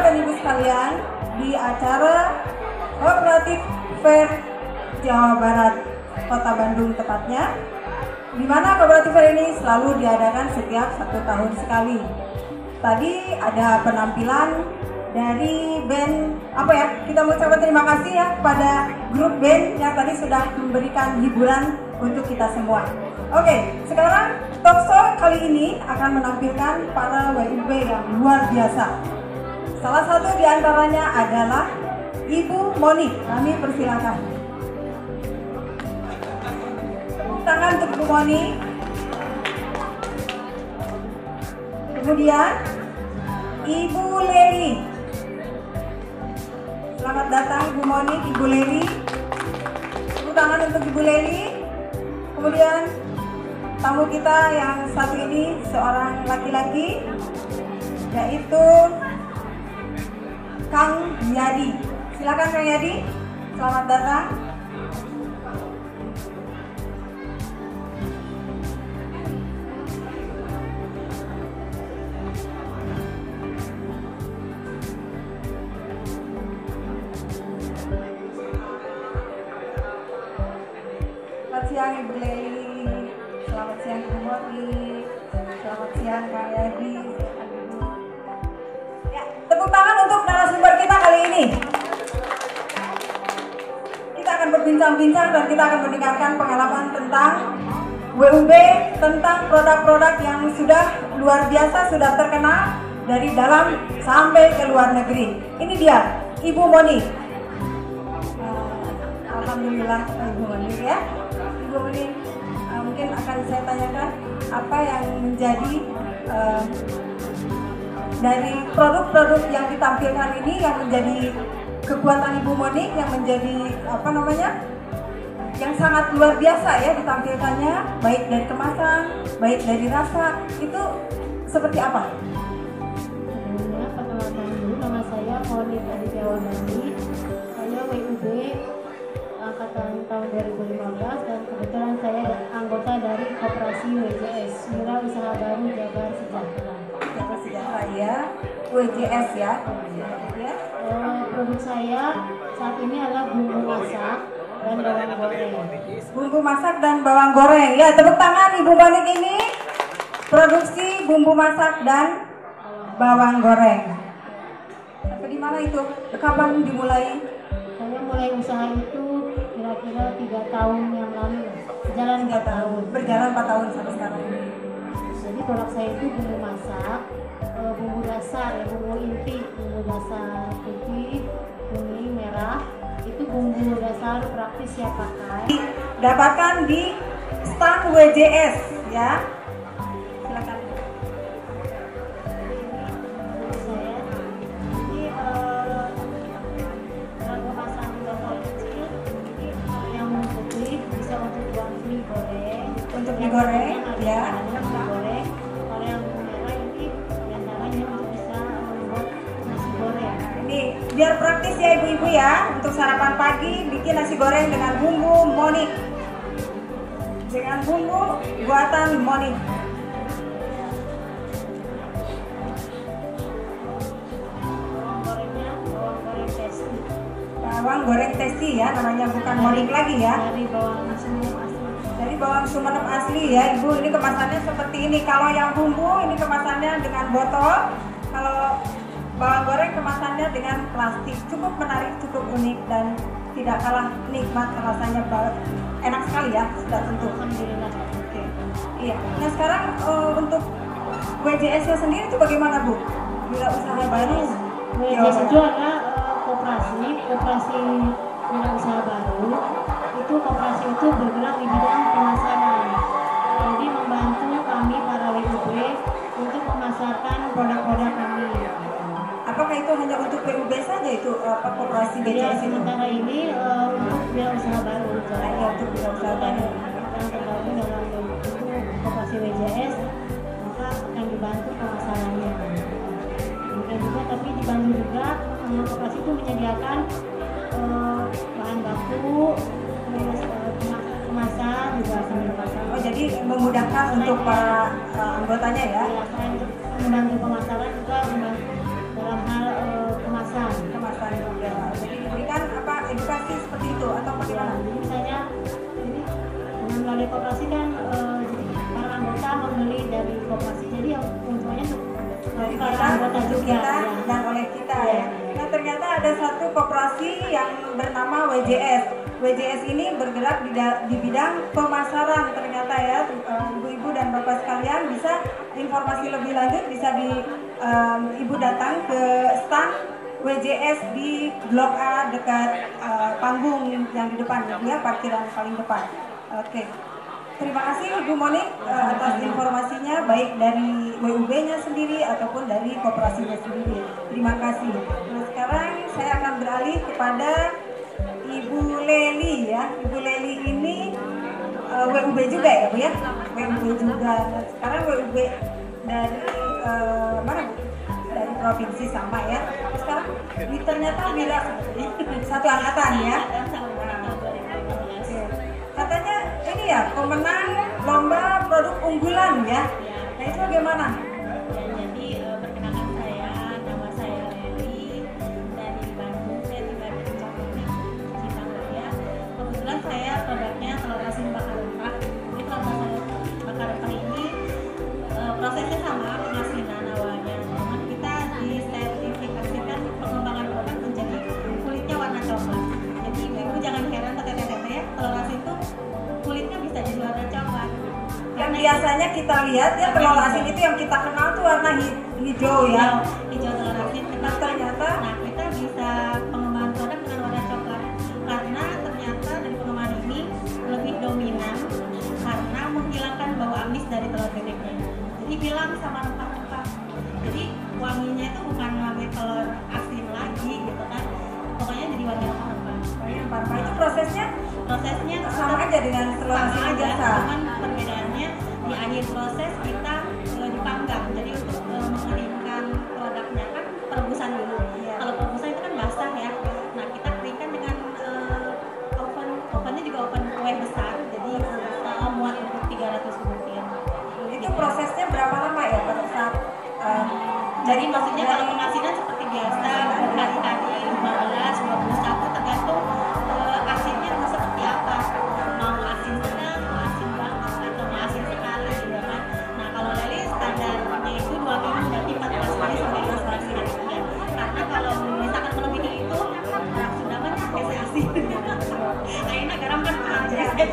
dan Ibu sekalian di acara Cooperative Fair Jawa Barat, Kota Bandung tepatnya, di mana Cooperative Fair ini selalu diadakan setiap 1 tahun sekali. Tadi ada penampilan dari band kita mau ucapkan terima kasih ya kepada grup band yang tadi sudah memberikan hiburan untuk kita semua. Oke, sekarang TalkShow kali ini akan menampilkan para WUB yang luar biasa. Salah satu di antaranya adalah Ibu Moni. Kami persilakan. Tepuk tangan untuk Ibu Moni. Kemudian Ibu Leli. Selamat datang Ibu Moni, Ibu Leli. Tepuk tangan untuk Ibu Leli. Kemudian tamu kita yang satu ini seorang laki-laki, yaitu Kang Yadi. Silakan Kang Yadi, selamat datang. Selamat siang Ibu Leli, selamat siang Ibu Moni, selamat siang Kang Yadi. Ya, tepuk tangan untuk narasumber kita kali ini. Kita akan berbincang-bincang dan kita akan mendengarkan pengalaman tentang WUB, tentang produk-produk yang sudah luar biasa, sudah terkenal dari dalam sampai ke luar negeri. Ini dia, Ibu Moni. Alhamdulillah Ibu Moni ya. Ibu Moni, mungkin akan saya tanyakan apa yang menjadi dari produk-produk yang ditampilkan ini yang menjadi kekuatan Ibu Moni, yang menjadi yang sangat luar biasa ya ditampilkannya, baik dari kemasan, baik dari rasa, itu seperti apa? Sebelumnya perkenalkan dulu, nama saya Moni dari Jawa Bali. Saya WUB angkatan tahun 2015 dan kebetulan saya anggota dari Koperasi WJS, Wira Usaha Baru Jabar Sejahtera. Jabar Sejahtera ya, WJS ya. Produk saya saat ini adalah bumbu masak dan bawang goreng. Bumbu masak dan bawang goreng. Ya, tepuk tangan Ibu Moni ini. Produksi bumbu masak dan bawang goreng. Sampai di mana itu? Kapan dimulai? Saya mulai usaha itu kira-kira 3 tahun yang lalu. Berjalan 4 tahun. Berjalan 4 tahun sampai sekarang. Jadi produk saya itu bumbu masak, bumbu dasar ya, bumbu inti, bumbu dasar putih, kuning, merah. Itu bumbu dasar praktis ya pakai. Dapatkan di stand WJS ya. Silakan. Saya ini dalam kemasan botol kecil. Ini yang putih bisa untuk mie goreng. Untuk mie goreng ya. Mie goreng. Kalau yang merah ini diantaranya untuk bisa membuat nasi goreng. Ini biar praktis ya ibu-ibu ya, untuk sarapan pagi bikin nasi goreng dengan bumbu Moni, dengan bumbu buatan Moni. Gorengnya bawang goreng tasty. Bawang goreng tasty ya, namanya bukan Moni lagi ya. Dari bawang Sumenep asli. Dari bawang Sumenep asli ya ibu. Ini kemasannya seperti ini. Kalau yang bumbu ini kemasannya dengan botol. Kalau bawang goreng kemasannya dengan plastik. Cukup menarik, cukup unik dan tidak kalah nikmat rasanya banget. Enak sekali ya, sudah tentu. Alhamdulillah. Oke. Iya. Nah sekarang untuk WJS-nya sendiri itu bagaimana Bu? Wira Usaha Baru. WJS itu adalah koperasi wira usaha baru. Itu koperasi itu bergerak di bidang pemasaran. Jadi membantu kami para WUB untuk memasarkan produk-produk kami. Apakah itu hanya untuk WUB saja itu koperasi WJS itu? Sementara ini untuk wira usaha baru. Hanya untuk wira usaha baru. Yang tergabung dalam koperasi WJS, maka akan dibantu pemasarannya. Mungkin juga, tapi dibantu juga koperasi itu menyediakan bahan baku, kemasan juga akan dipasang. Oh jadi memudahkan untuk para anggotanya ya? Ya, selain untuk membantu pemasaran juga membantu dalam hal koperasi kan para anggota membeli dari koperasi, jadi yang keuntungannya dari para kita, anggota untuk juga kita ya. dan oleh kita ya. Nah ternyata ada satu koperasi yang bernama WJS. WJS ini bergerak di bidang pemasaran ternyata ya, ibu-ibu dan bapak sekalian. Bisa informasi lebih lanjut bisa ibu datang ke stand WJS di Blok A dekat panggung yang di depan ya, parkiran paling depan. Oke. Terima kasih Ibu Monik atas informasinya, baik dari WUB-nya sendiri ataupun dari koperasinya sendiri. Terima kasih. Nah sekarang saya akan beralih kepada Ibu Leli ya. Ibu Leli ini WUB juga ya Bu ya? WUB juga. Nah, sekarang WUB dari mana Bu? Dari provinsi sama ya. Sekarang ternyata bila satu angkatan ya. Katanya ini ya pemenang lomba produk unggulan ya. Nah itu bagaimana? Jadi perkenalkan nama saya Leli dari Bandung. Saya tinggal di Cipinang ya. Kebetulan saya produknya telur asin bakar rempah. Jadi telur bakar rempah ini prosesnya sama pengasinan awalnya. Cuman kita disertifikasikan pengembangan produk menjadi kulitnya warna coklat. Jadi ibu jangan heran teteh-teteh ya, telur asin itu kulitnya bisa jadi warna coklat. Yang biasanya kita lihat ya telur asin itu yang kita kenal tuh warna hijau ya. Hijau telur asin. Nah ternyata Kita bisa pengembangan produk dengan warna coklat karena ternyata dari pengembangan ini lebih dominan karena menghilangkan bau amis dari telur bebeknya. Jadi hilang sama rempah-rempah. Jadi wanginya itu bukan wangi telur asin lagi gitu kan. Pokoknya jadi wangi rempah-rempah. rempah itu prosesnya sama aja dengan telur asin biasa. Cuman perbedaannya di akhir proses kita dipanggang. Jadi untuk mengeringkan produknya kan perebusan dulu. Kalau perebusan itu kan basah ya. Nah kita keringkan dengan ovennya juga oven kue besar. Jadi muat untuk 300 butir. Itu prosesnya berapa lama ya pada saat? Jadi maksudnya kalau pengasinan seperti biasa berkali-kali 15, 21 tergantung asinnya mau seperti apa. Mau asin sedang, mau asin banget atau mau asin sekali gitu kan. Nah kalau Leli standarnya itu 2 minggu berarti 14 kali sampai 15 kali ya. Karena kalau misalkan melebihi itu orang Sunda kan pakai asin. Akhirnya garam kan mahal.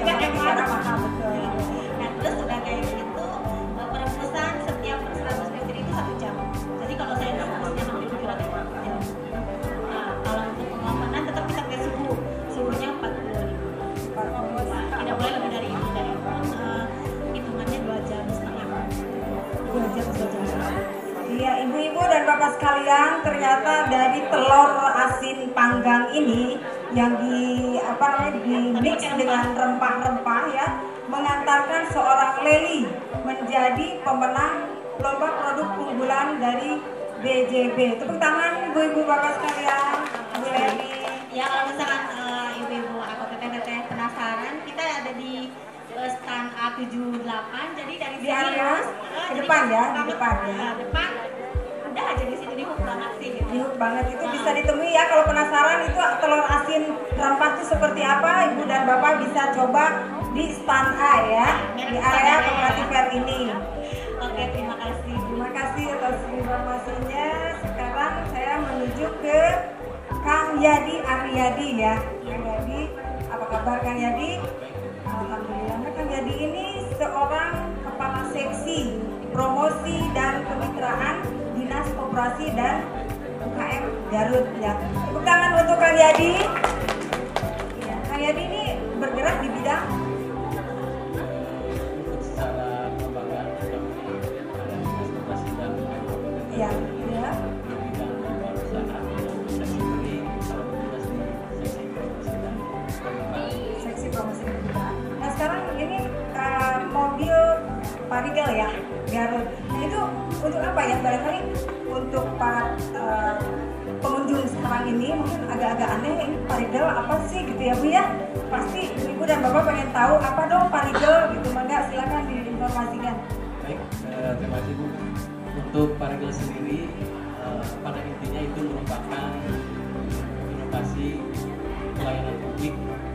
Nah terus udah kayak gitu perebusan setiap 100 butir itu 1 jam. Jadi kalau saya rebusnya hampir 700 jam. Nah kalau untuk pengopenan tetap kita pakai suhunya 45. Tidak boleh lebih dari itu. Hitungannya 2 jam setengah. 2 jam setengah. Iya ibu-ibu dan bapak sekalian, ternyata dari telur asin panggang ini yang di mix dengan rempah-rempah ya, mengantarkan seorang Leli menjadi pemenang lomba produk unggulan dari BJB. Tepuk tangan ibu-ibu bapak sekalian, Bu Leli. Ya kalau misalkan ibu-ibu atau teteh-teteh penasaran, kita ada di stand A78. Jadi dari Di area ke depan ya, di depan ya. Depan udah aja di sini, di hook banget sih gitu. Di hook banget itu bisa ditemui ya. Kalau penasaran itu telur asin rempah itu seperti apa, ibu dan bapak bisa coba di stand A ya, di area Cooperative Fair ini. Oke, terima kasih. Terima kasih atas informasinya. Sekarang saya menuju ke Kang Yadi Aryadi ya. Kang Yadi, apa kabar Kang Yadi? Alhamdulillah. Kang Yadi ini seorang kepala seksi promosi dan kemitraan Dinas Koperasi dan UKM Garut ya. Tepuk tangan untuk Kang Yadi. Ya, Kang Yadi ini bergerak di bidang secara lembaga kami ada Dinas Koperasi dan UKM ya, di bidang perusahaan seksi beli, kalau tugas di seksi promosi dan kemitraan. seksi promosi dan kemitraan. Nah sekarang ini mobil Parigel ya, Garut. Nah itu untuk apa ya? Barangkali untuk para pengunjung sekarang ini mungkin agak-agak aneh, ini Parigel apa sih gitu ya Bu ya? Pasti ibu dan bapak pengen tahu apa dong Parigel gitu. Maka silakan diinformasikan. Baik, terima kasih Bu. Untuk Parigel sendiri pada intinya itu merupakan inovasi pelayanan publik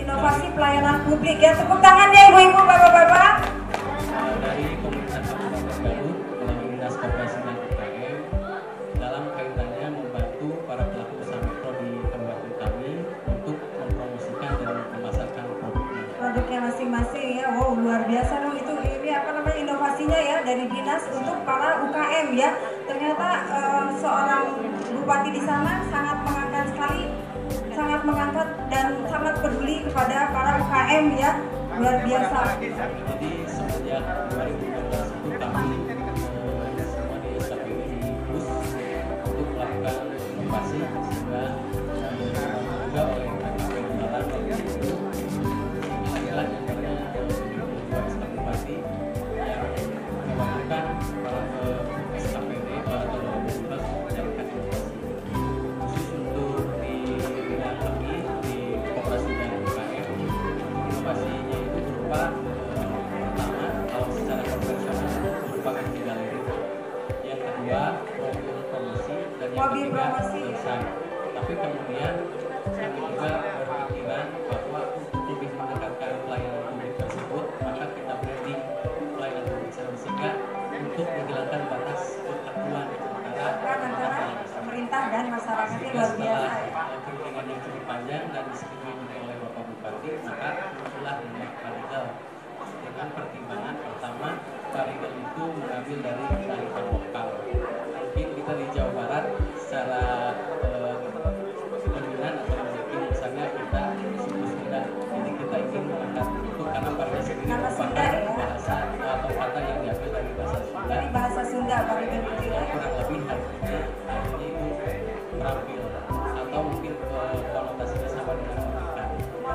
inovasi pelayanan publik ya. Tepuk tangan ya ibu-ibu, bapak-bapak. Dari komunitas Kabupaten Garut melalui Dinas Koperasi dan UKM dalam kaitannya membantu para pelaku usaha mikro di kabupaten kami untuk mempromosikan dan memasarkan produknya masing-masing ya. Wow, luar biasa dong itu. Ini apa namanya inovasinya ya dari dinas untuk para UKM ya. Ternyata seorang bupati di sana sangat mengangkat sekali, sangat mengangkat dan sangat peduli kepada para UKM ya. Luar biasa. Jadi semenjak 2015 itu kami semua di STRABIZ di bus untuk melakukan inovasi sehingga juga oleh PKP Jalan waktu itu adalah antaranya dua bupati yang mewakilkan para SKPD atau komunitas menjalankan inovasi khusus untuk di bidang kami di koperasi dan UKM. Inovasinya itu berupa pertama, kalau secara konvensional merupakan galeri, yang kedua mobil promosi, dan yang ketiga website. Tapi kemudian kami juga berpikiran bahwa untuk lebih meningkatkan pelayanan publik tersebut, maka kita branding pelayanan publik sehingga untuk menghilangkan batas persatuan antara pemerintah dan masyarakat ini luar setelah biasa. perundingan yang cukup panjang dan disetujui juga oleh Bapak Bupati, maka muncullah nama Parigel dengan pertimbangan pertama, Parigel itu mengambil dari kearifan lokal. Mungkin kita di Jawa Barat secara dominan atau memiliki misalnya kita suku Sunda, jadi kita ingin mengangkat itu karena Parigel sendiri merupakan bahasa atau kata yang diambil dari bahasa Sunda. Dari bahasa Sunda Parigel itu ya. Kurang lebih artinya itu merampil atau mungkin konotasinya sama dengan menekan.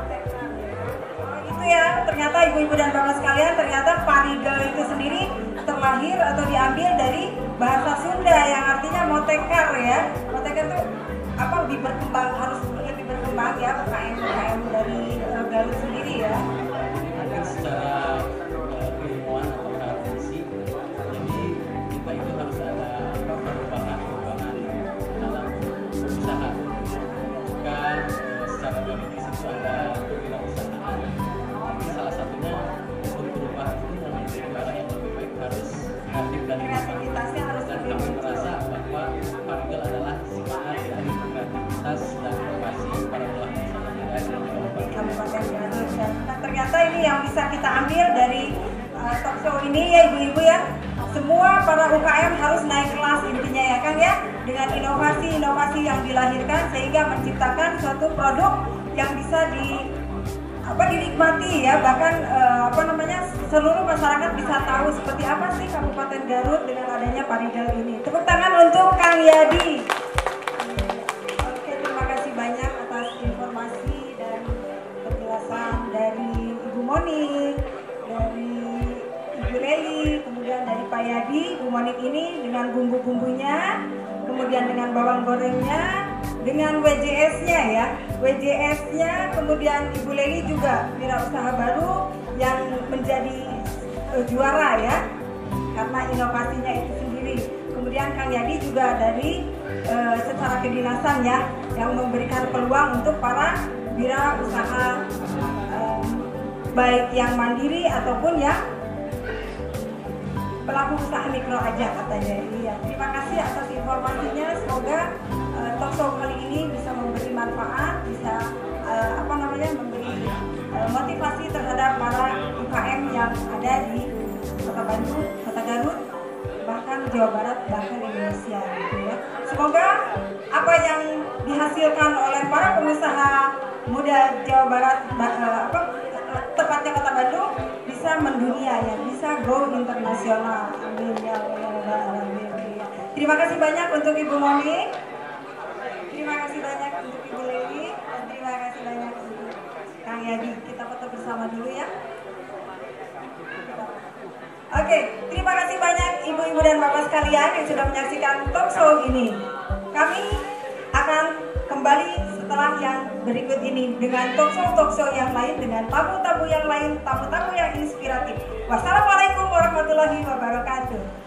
Itu ya, ternyata ibu-ibu dan bapak sekalian, ternyata Parigel itu sendiri terlahir atau diambil dari bahasa Sunda yang artinya motekar ya. Motekar itu apa, lebih berkembang, harus lebih berkembang ya UKM dari Garut sendiri ya. Mungkin secara keilmuan atau tradisi, jadi kita itu harus ada perubahan dalam usaha. Bukan secara teoritis itu ada kewirausahaan, tapi salah satunya untuk perubahan itu memiliki cara yang lebih baik, harus kreatif dan Kreativitasnya harus dan lebih kami merasa bahwa Parigel adalah semangat dari kreativitas dan inovasi para pelaku usaha di Kabupaten Garut. Dan ternyata ini yang bisa kita ambil dari talkshow ini ya ibu-ibu ya. Semua para UKM harus naik kelas intinya ya Kang ya, dengan inovasi-inovasi yang dilahirkan sehingga menciptakan suatu produk yang bisa dinikmati ya, bahkan seluruh masyarakat bisa tahu seperti apa sih Kabupaten Garut dengan adanya Parigel ini. Tepuk tangan untuk Kang Yadi. Oke, terima kasih banyak atas informasi dan penjelasan dari Ibu Monik, dari Ibu Leli, kemudian dari Pak Yadi. Ibu Monik ini dengan bumbu-bumbunya, kemudian dengan bawang gorengnya, dengan WJS-nya ya. WJS-nya, kemudian Ibu Leli juga wirausaha baru yang menjadi juara ya, karena inovasinya itu sendiri. Kemudian Kang Yadi juga dari secara kedinasan ya, yang memberikan peluang untuk para wirausaha baik yang mandiri ataupun yang pelaku usaha mikro aja katanya. Iya, terima kasih atas informasinya. Semoga talkshow kali ini bisa memberi manfaat, bisa memberi motivasi terhadap para UKM yang ada di Kota Bandung, Kota Garut, bahkan Jawa Barat, bahkan Indonesia gitu ya. Semoga apa yang dihasilkan oleh para pengusaha muda Jawa Barat, tepatnya Kota Bandung, bisa mendunia ya, bisa go internasional. Amin ya Allah. Terima kasih banyak untuk Ibu Monik, terima kasih banyak untuk Ibu Leli, dan terima kasih banyak untuk Kang Yadi. Kita foto bersama dulu ya. Oke, terima kasih banyak ibu-ibu dan bapak sekalian yang sudah menyaksikan talkshow ini. Kami akan kembali setelah yang berikut ini dengan talkshow yang lain, dengan tamu-tamu yang lain, tamu-tamu yang inspiratif. Wassalamualaikum warahmatullahi wabarakatuh.